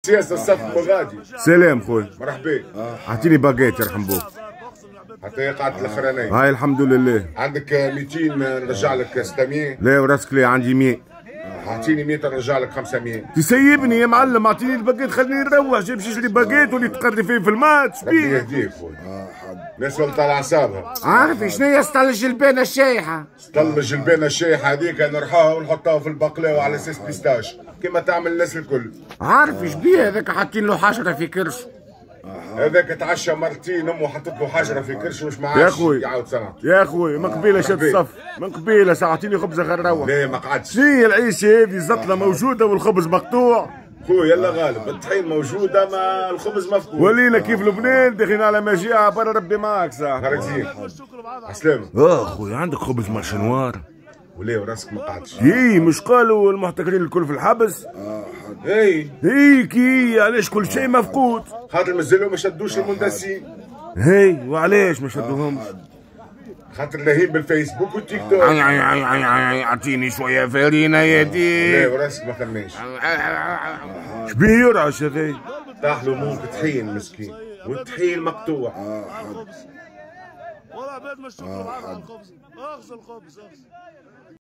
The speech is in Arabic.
سياسة الصف مغادي. سلام خويا. مرحبا. اعطيني باقيت يرحم بوك. حتى هي قاعدة الاخرانية. هاي الحمد لله. عندك 200 نرجع لك 600. لا وراسك لي عندي 100. اعطيني 100 نرجع لك 500. تسيبني يا معلم، اعطيني الباقيت خليني نروح، جاي باش نشري باقيت واللي تقري فيه في الماتش. ربي يهديك خويا. الناس والله طالع اعصابها. عارف شنو هي سطل الجلبانه الشايحه؟ سطل الجلبانه الشايحه هذيك نرحاها ونحطها في البقلاوه على اساس بيستاش كما تعمل الناس الكل. عارف ايش بيه هذاك حاطين له حشره في كرشه. هذاك تعشى مرتين امه حطت له حجره في كرشه مش معاش يا خوي يعاود سنه. يا خوي من قبيله شاد الصف، من قبيله ساعتيني خبزه غير نروح. لا ما قعدش. شنو هي العيشه هذه؟ الزطله موجوده والخبز مقطوع. خويا يلا غالب الطحين موجوده ما الخبز مفقود. ولينا كيف لبنان داخلين على مجيعه برا ربي معاك ساعه. نهارك زين. عسلامة. خويا عندك خبز مارشنوار؟ وليه وراسك ما قعدش. اي مش قالوا المحتكرين الكل في الحبس؟ اي كي علاش كل شيء مفقود؟ خاطر مازالوا ما شدوش المندسين. هي وعلاش ما شدوهمش؟ خاطر لاهين بالفيسبوك والتيك توك. اعطيني شويه فارينه يا دي. لا وراسك ما ثماش. شبيه يرعش هذا؟ طاح له مونك طحين مسكين والطحين مقطوع. والله عباد ما الشكر على الخبز. اغسل الخبز اغسل.